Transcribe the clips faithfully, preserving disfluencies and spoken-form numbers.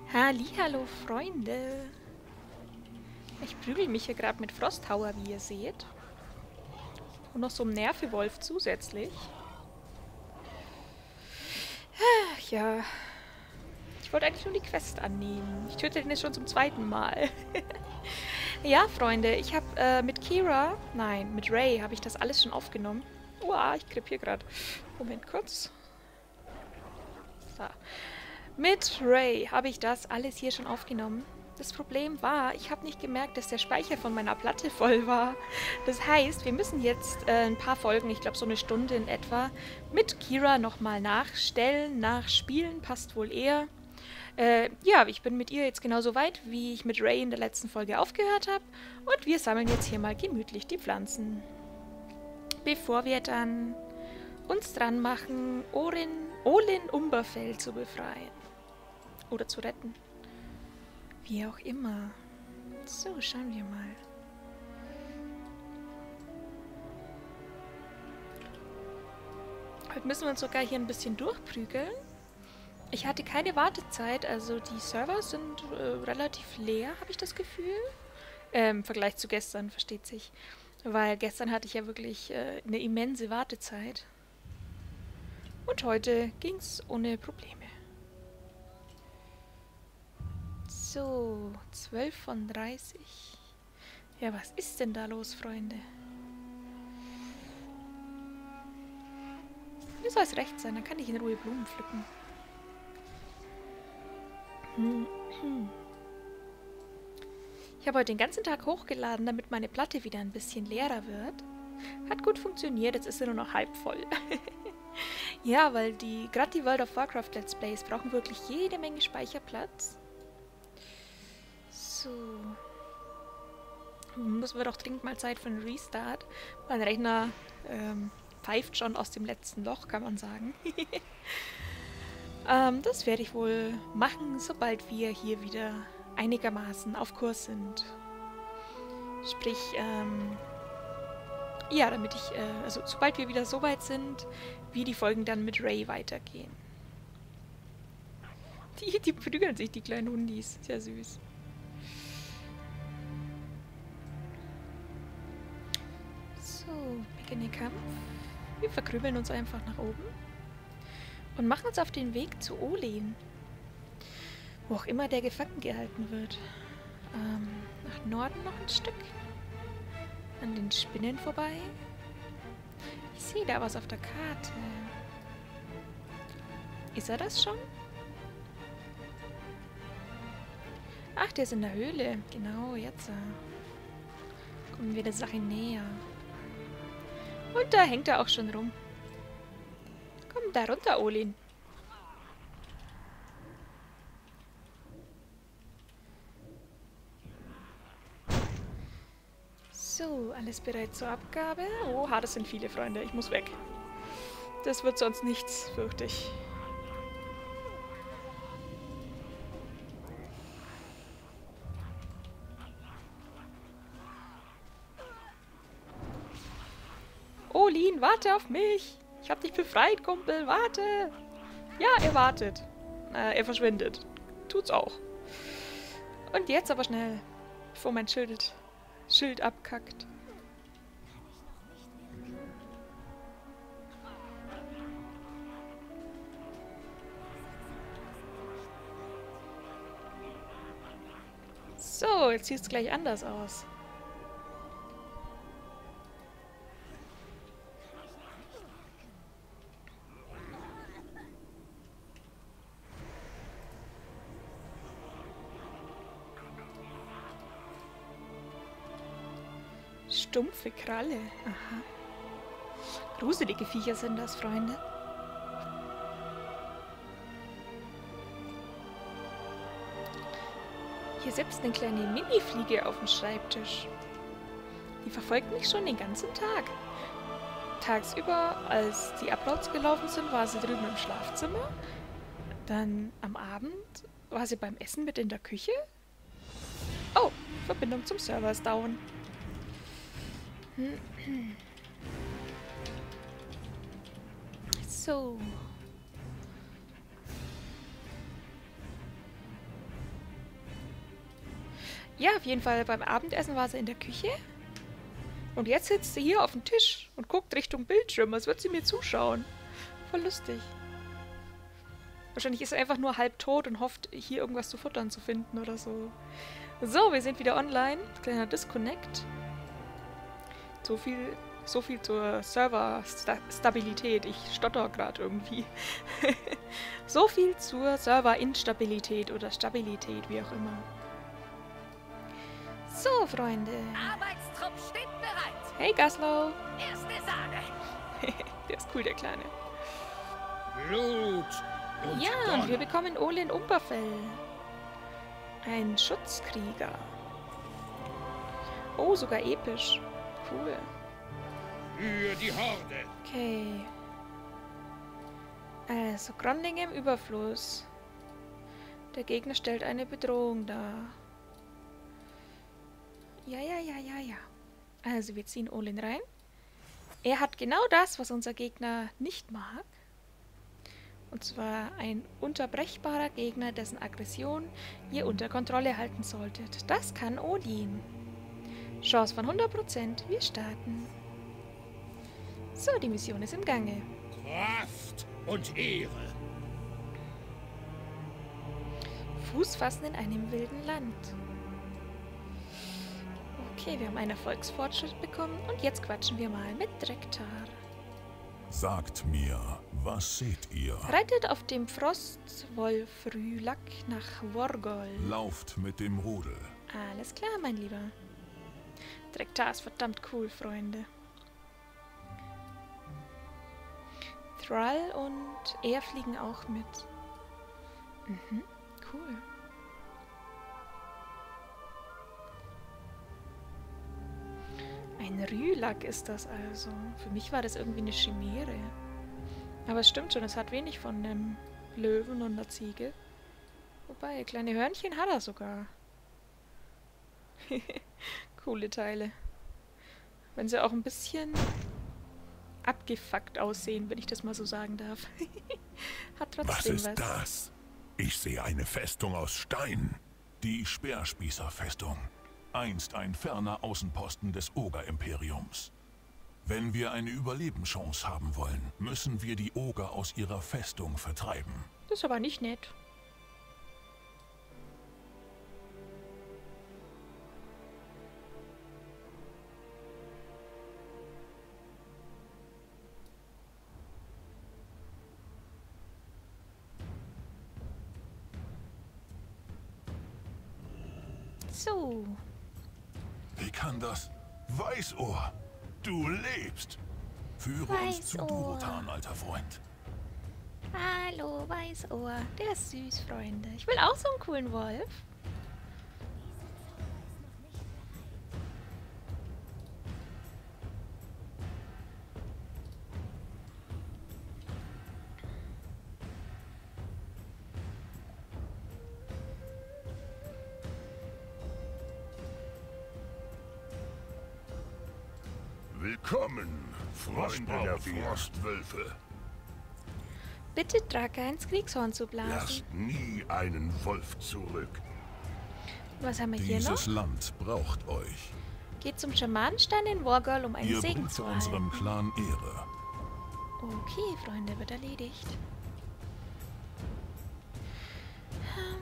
Hallihallo, Freunde. Ich prügel mich hier gerade mit Frosthauer, wie ihr seht. Und noch so einem Nervewolf zusätzlich. Ach ja. Ich wollte eigentlich nur die Quest annehmen. Ich töte den jetzt schon zum zweiten Mal. Ja, Freunde, ich habe äh, mit Kira, nein, mit Ray habe ich das alles schon aufgenommen. Uah, ich krepiere gerade. Moment kurz. So. Mit Ray habe ich das alles hier schon aufgenommen. Das Problem war, ich habe nicht gemerkt, dass der Speicher von meiner Platte voll war. Das heißt, wir müssen jetzt äh, ein paar Folgen, ich glaube so eine Stunde in etwa, mit Kira nochmal nachstellen, nachspielen, passt wohl eher. Äh, ja, ich bin mit ihr jetzt genauso weit, wie ich mit Ray in der letzten Folge aufgehört habe. Und wir sammeln jetzt hier mal gemütlich die Pflanzen. Bevor wir dann uns dran machen, Orin, Olin Umberfell zu befreien. Oder zu retten. Wie auch immer. So, schauen wir mal. Heute müssen wir uns sogar hier ein bisschen durchprügeln. Ich hatte keine Wartezeit, also die Server sind äh, relativ leer, habe ich das Gefühl. Ähm, im Vergleich zu gestern, versteht sich. Weil gestern hatte ich ja wirklich äh, eine immense Wartezeit. Und heute ging es ohne Probleme. So, zwölf von dreißig. Ja, was ist denn da los, Freunde? Mir soll es recht sein, dann kann ich in Ruhe Blumen pflücken. Ich habe heute den ganzen Tag hochgeladen, damit meine Platte wieder ein bisschen leerer wird. Hat gut funktioniert, jetzt ist sie nur noch halb voll. Ja, weil die, gerade die World of Warcraft Let's Plays brauchen wirklich jede Menge Speicherplatz. So. Müssen wir doch dringend mal Zeit für einen Restart. Mein Rechner ähm, pfeift schon aus dem letzten Loch, kann man sagen. ähm, das werde ich wohl machen, sobald wir hier wieder einigermaßen auf Kurs sind. Sprich, ähm, ja, damit ich, äh, also sobald wir wieder so weit sind, wie die Folgen dann mit Ray weitergehen. Die, die prügeln sich, die kleinen Hundis. Sehr süß. So, beginne Kampf. Wir verkrübeln uns einfach nach oben. Und machen uns auf den Weg zu Olin. Wo auch immer der gefangen gehalten wird. Ähm, nach Norden noch ein Stück. An den Spinnen vorbei. Ich sehe da was auf der Karte. Ist er das schon? Ach, der ist in der Höhle. Genau, jetzt. Kommen wir der Sache näher. Und da hängt er auch schon rum. Komm da runter, Olin. So, alles bereit zur Abgabe. Oha, das sind viele Freunde. Ich muss weg. Das wird sonst nichts, fürchte ich. Olin, warte auf mich. Ich hab dich befreit, Kumpel. Warte. Ja, er wartet. Äh, er verschwindet. Tut's auch. Und jetzt aber schnell, bevor mein Schild, Schild abkackt. So, jetzt sieht es gleich anders aus. Stumpfe Kralle. Aha. Gruselige Viecher sind das, Freunde. Hier sitzt eine kleine Mini-Fliege auf dem Schreibtisch. Die verfolgt mich schon den ganzen Tag. Tagsüber, als die Uploads gelaufen sind, war sie drüben im Schlafzimmer. Dann am Abend war sie beim Essen mit in der Küche. Oh, Verbindung zum Server ist down. So. Ja, auf jeden Fall beim Abendessen war sie in der Küche. Und jetzt sitzt sie hier auf dem Tisch und guckt Richtung Bildschirm, als würde sie mir zuschauen. Voll lustig. Wahrscheinlich ist sie einfach nur halb tot und hofft, hier irgendwas zu futtern zu finden oder so. So, wir sind wieder online. Kleiner Disconnect. So viel, so viel zur Server-Stabilität. Ich stotter gerade irgendwie. So viel zur Server-Instabilität oder Stabilität, wie auch immer. So, Freunde. Arbeitstrupp steht bereit. Hey, Gaslow. Erste Sahne. Der ist cool, der Kleine. Blut und Ja, Donner. und wir bekommen Olin Umberfell. Ein Schutzkrieger. Oh, sogar episch. Cool. Für die Horde. Okay. Also, Grondlinge im Überfluss. Der Gegner stellt eine Bedrohung dar. Ja, ja, ja, ja, ja. Also, wir ziehen Olin rein. Er hat genau das, was unser Gegner nicht mag. Und zwar ein unterbrechbarer Gegner, dessen Aggression ihr unter Kontrolle halten solltet. Das kann Odin. Chance von hundert Prozent. Wir starten. So, die Mission ist im Gange. Kraft und Ehre. Fuß fassen in einem wilden Land. Okay, wir haben einen Erfolgsfortschritt bekommen und jetzt quatschen wir mal mit Drektar. Sagt mir, was seht ihr? Reitet auf dem Frostwolf-Rülack nach Worgol. Lauft mit dem Rudel. Alles klar, mein Lieber. Drektar ist verdammt cool, Freunde. Thrall und er fliegen auch mit. Mhm, cool. Ein Rülack ist das also. Für mich war das irgendwie eine Chimäre. Aber es stimmt schon, es hat wenig von einem Löwen und einer Ziege. Wobei, kleine Hörnchen hat er sogar. Coole Teile. Wenn sie auch ein bisschen abgefuckt aussehen, wenn ich das mal so sagen darf. Hat trotzdem was. Was ist das? Ich sehe eine Festung aus Stein. Die Speerspießer-Festung. Einst ein ferner Außenposten des Oger-Imperiums. Wenn wir eine Überlebenschance haben wollen, müssen wir die Oger aus ihrer Festung vertreiben. Das ist aber nicht nett. So. Wie kann das? Weißohr, du lebst. Führe uns zu Weißohr. Durotan, alter Freund. Hallo, Weißohr. Der ist süß, Freunde. Ich will auch so einen coolen Wolf. Willkommen, Freunde der Frostwölfe. Bitte Draka ins Kriegshorn zu blasen. Lasst nie einen Wolf zurück. Was haben wir hier Dieses noch? Land braucht euch. Geht zum Schamanenstein in Wargol, um einen Ihr Segen bringt zu unserem erhalten. Clan Ehre. Okay, Freunde, wird erledigt. Hm.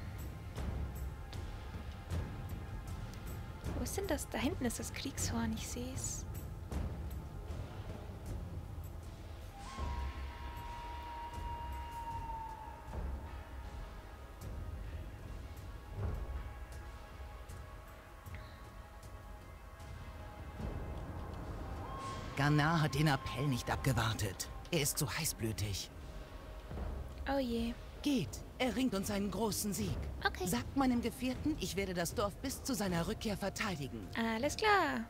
Wo ist denn das? Da hinten ist das Kriegshorn, ich sehe es. Ganar hat den Appell nicht abgewartet. Er ist zu heißblütig. Oh je. Geht, er ringt uns einen großen Sieg. Okay. Sagt meinem Gefährten, ich werde das Dorf bis zu seiner Rückkehr verteidigen. Alles klar.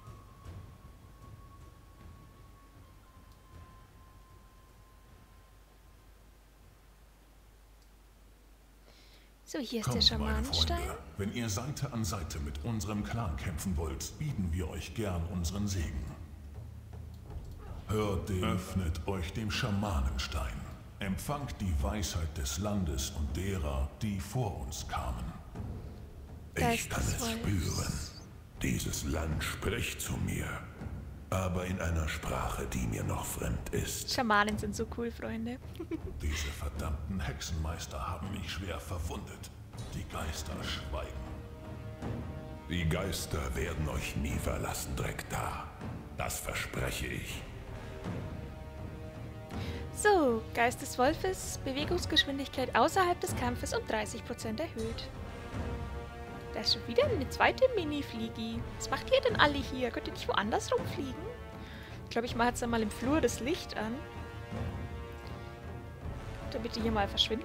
So, hier ist der Kommt, meine Schamanenstein. Freunde. Wenn ihr Seite an Seite mit unserem Clan kämpfen wollt, bieten wir euch gern unseren Segen. Hört den, öffnet euch dem Schamanenstein. Empfangt die Weisheit des Landes und derer, die vor uns kamen. Ich kann es spüren. Dieses Land spricht zu mir, aber in einer Sprache, die mir noch fremd ist. Schamanen sind so cool, Freunde. Diese verdammten Hexenmeister haben mich schwer verwundet. Die Geister schweigen. Die Geister werden euch nie verlassen, Drektar. Das verspreche ich. So, Geist des Wolfes, Bewegungsgeschwindigkeit außerhalb des Kampfes um dreißig Prozent erhöht. Da ist schon wieder eine zweite Mini-Fliegi. Was macht ihr denn alle hier? Könnt ihr nicht woanders rumfliegen? Ich glaube, ich mache jetzt einmal im Flur das Licht an. Damit die hier mal verschwinden.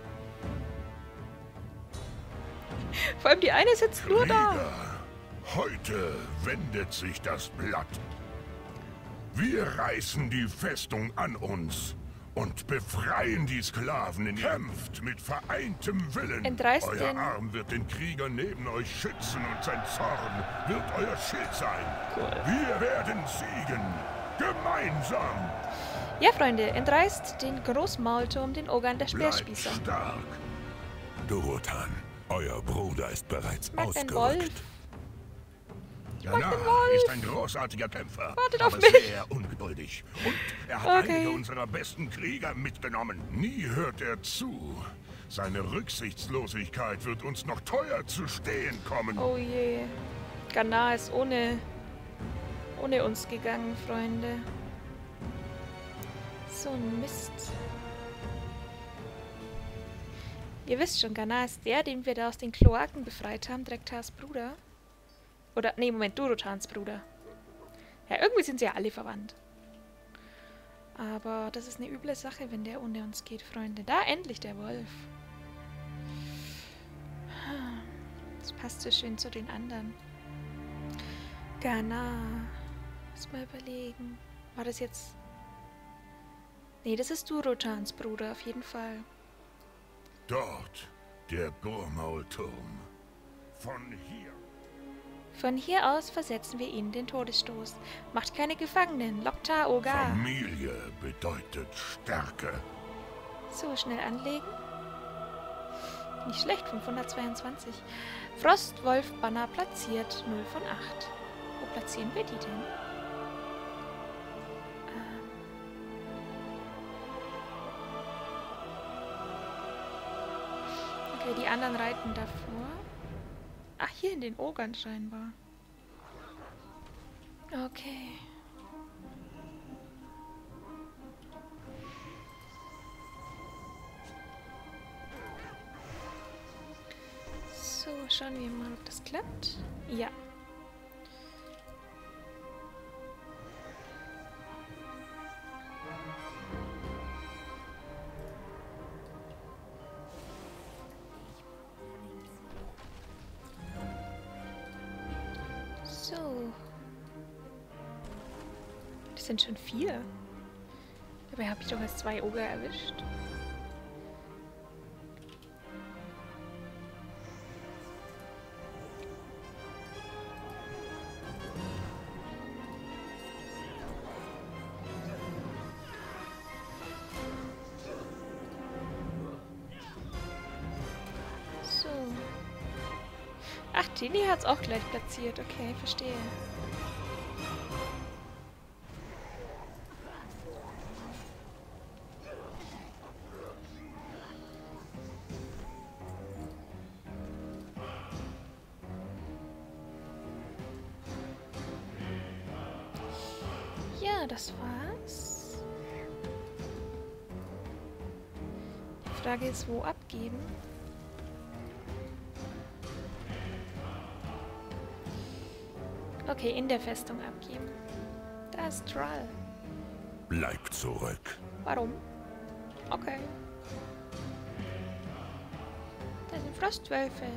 Vor allem die eine sitzt nur da. Krieger, heute wendet sich das Blatt. Wir reißen die Festung an uns und befreien die Sklaven in ihrem... Kämpft mit vereintem Willen. Entreißt Euer den- Arm wird den Krieger neben euch schützen und sein Zorn wird euer Schild sein. Cool. Wir werden siegen. Gemeinsam. Ja, Freunde, entreißt den Großmaulturm, den Ogern der Bleibt Speerspießer. stark. Durotan, euer Bruder ist bereits mag den Wolf. ausgerückt. Jana den Wolf. ist ein großartiger Kämpfer, Wartet auf aber mich. sehr ungeduldig. Und er hat Okay. einige unserer besten Krieger mitgenommen. Nie hört er zu. Seine Rücksichtslosigkeit wird uns noch teuer zu stehen kommen. Oh je. Ganar ist ohne, ohne uns gegangen, Freunde. So ein Mist. Ihr wisst schon, Ganar ist der, den wir da aus den Kloaken befreit haben, Drektars Bruder. Oder, nee, Moment, Durotans Bruder. Ja, irgendwie sind sie ja alle verwandt. Aber das ist eine üble Sache, wenn der ohne uns geht, Freunde. Da, endlich der Wolf. Das passt so schön zu den anderen. Ganar. Muss mal überlegen. War das jetzt... Nee, das ist Durotans Bruder, auf jeden Fall. Dort, der Gurmaulturm. Von hier. Von hier aus versetzen wir ihnen den Todesstoß. Macht keine Gefangenen. Loktar Ogar. Familie bedeutet Stärke. So, schnell anlegen. Nicht schlecht, fünfhundertzweiundzwanzig. Frostwolf-Banner platziert, null von acht. Wo platzieren wir die denn? Ähm. Okay, die anderen reiten davor. Ach, hier in den Ogern scheinbar. Okay. So, schauen wir mal, ob das klappt. Ja. So. Das sind schon vier. Dabei habe ich doch erst zwei Oger erwischt. So. Ach, Tini hat es auch gleich platziert. Okay, verstehe. Ja, das war's. Die Frage ist, wo abgeben? Okay, in der Festung abgeben. Da ist Thrall. Bleibt zurück. Warum? Okay. Da sind Frostwölfe.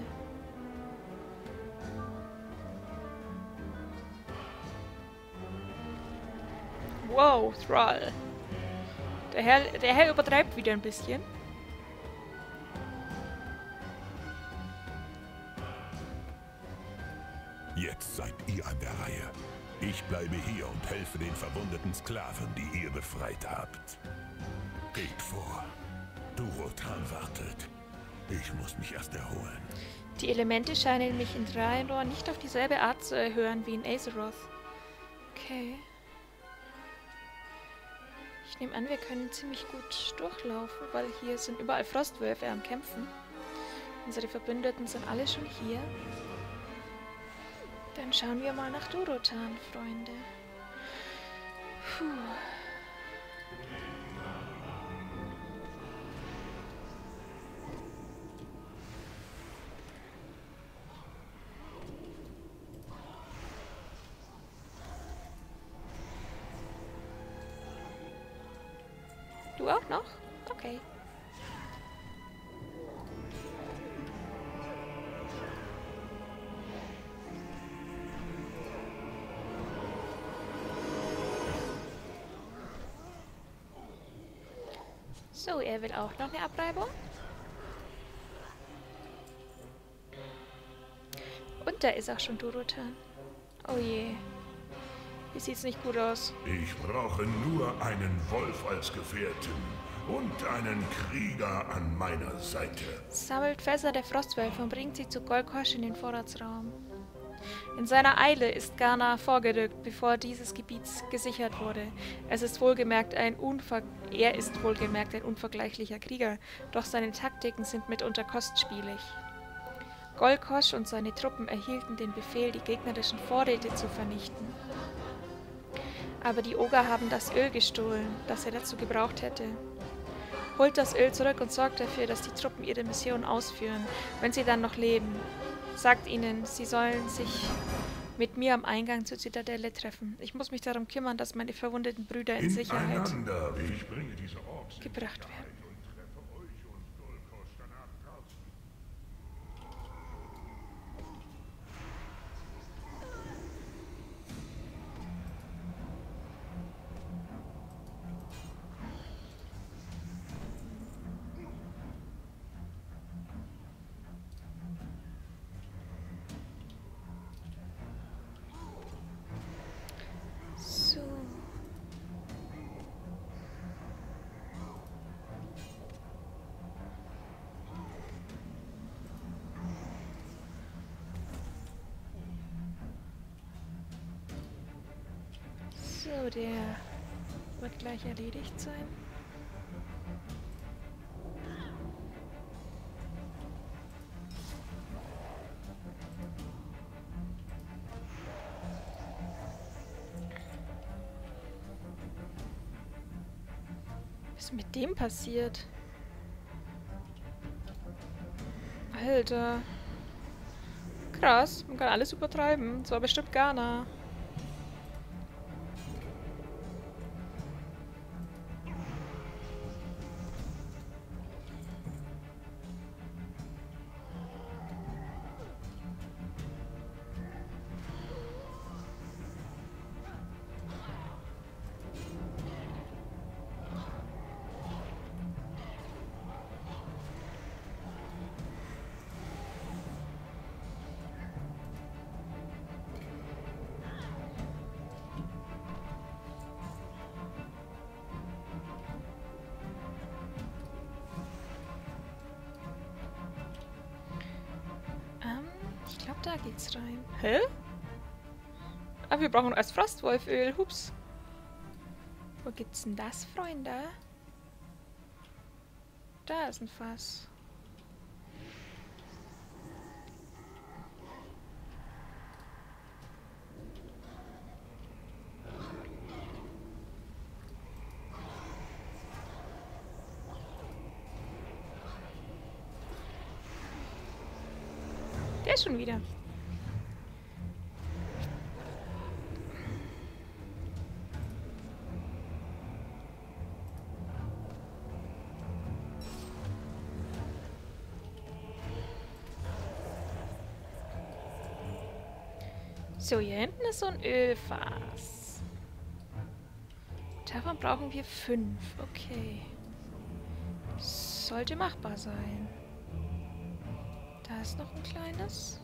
Wow, Thrall. Der Herr, der Herr übertreibt wieder ein bisschen. Jetzt seid ihr an der Reihe. Ich bleibe hier und helfe den verwundeten Sklaven, die ihr befreit habt. Geht vor. Durotan wartet. Ich muss mich erst erholen. Die Elemente scheinen mich in Draenor nicht auf dieselbe Art zu erhören wie in Azeroth. Okay. Ich nehme an, wir können ziemlich gut durchlaufen, weil hier sind überall Frostwölfe am Kämpfen. Unsere Verbündeten sind alle schon hier. Dann schauen wir mal nach Durotan, Freunde. Puh. Du auch noch? Okay. So, er will auch noch eine Abreibung. Und da ist auch schon Durotan. Oh je. Hier sieht's nicht gut aus. Ich brauche nur einen Wolf als Gefährten und einen Krieger an meiner Seite. Sammelt Fässer der Frostwölfe und bringt sie zu Golkosh in den Vorratsraum. In seiner Eile ist Garnar vorgerückt, bevor dieses Gebiet gesichert wurde. Es ist wohlgemerkt ein Unver er ist wohlgemerkt ein unvergleichlicher Krieger, doch seine Taktiken sind mitunter kostspielig. Golkosh und seine Truppen erhielten den Befehl, die gegnerischen Vorräte zu vernichten. Aber die Oger haben das Öl gestohlen, das er dazu gebraucht hätte. Holt das Öl zurück und sorgt dafür, dass die Truppen ihre Mission ausführen, wenn sie dann noch leben. Sagt ihnen, sie sollen sich mit mir am Eingang zur Zitadelle treffen. Ich muss mich darum kümmern, dass meine verwundeten Brüder in Sicherheit Ich bringe diese Orks gebracht werden. und treffe euch und Golkosh danach draußen. So. So, der wird gleich erledigt sein. Was ist mit dem passiert? Alter. Krass, man kann alles übertreiben. Das war bestimmt Garnar. Ich glaube, da geht's rein. Hä? Ah, wir brauchen erst Frostwolföl. Hups. Wo gibt's denn das, Freunde? Da ist ein Fass. Der ist schon wieder. So, hier hinten ist so ein Ölfass. Davon brauchen wir fünf. Okay. Sollte machbar sein. Da ist noch ein kleines.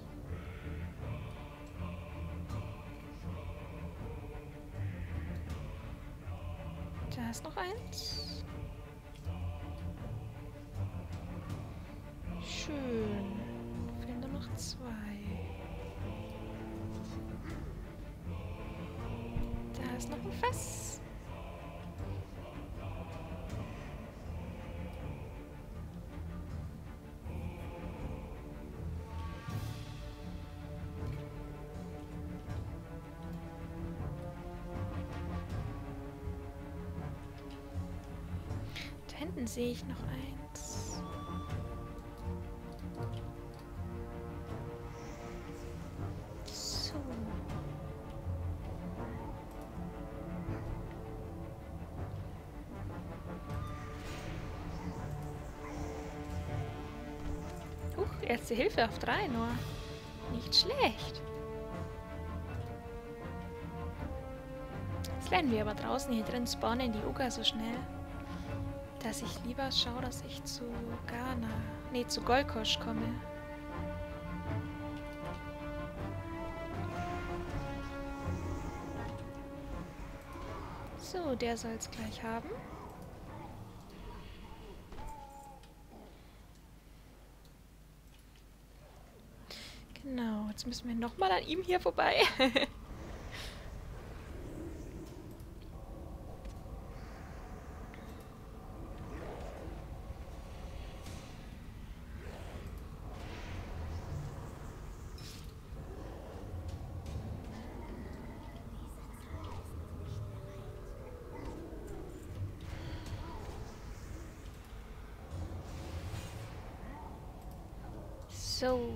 Da ist noch eins. Schön. Fehlen nur noch ist noch ein Fass. Da hinten sehe ich noch eins. So. Huch, erste Hilfe auf drei nur. Nicht schlecht. Jetzt lernen wir aber draußen hier drin spawnen die Uga so schnell, dass ich lieber schaue, dass ich zu Ghana, nee, zu Golkosch komme. So, der soll es gleich haben. Genau, jetzt müssen wir nochmal an ihm hier vorbei. So.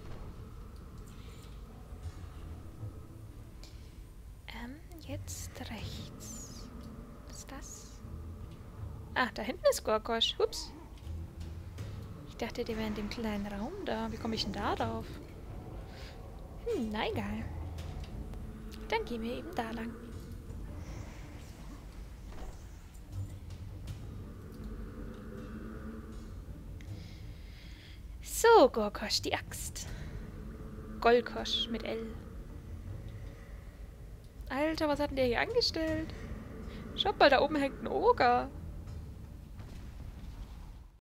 Ähm, jetzt rechts. Was ist das? Ah, da hinten ist Golkosch. Ups. Ich dachte, der wäre in dem kleinen Raum da. Wie komme ich denn da drauf? Hm, na egal. Dann gehen wir eben da lang. So, Golkosch, die Axt. Golkosch mit L. Alter, was hat denn der hier angestellt? Schaut mal, da oben hängt ein Oger.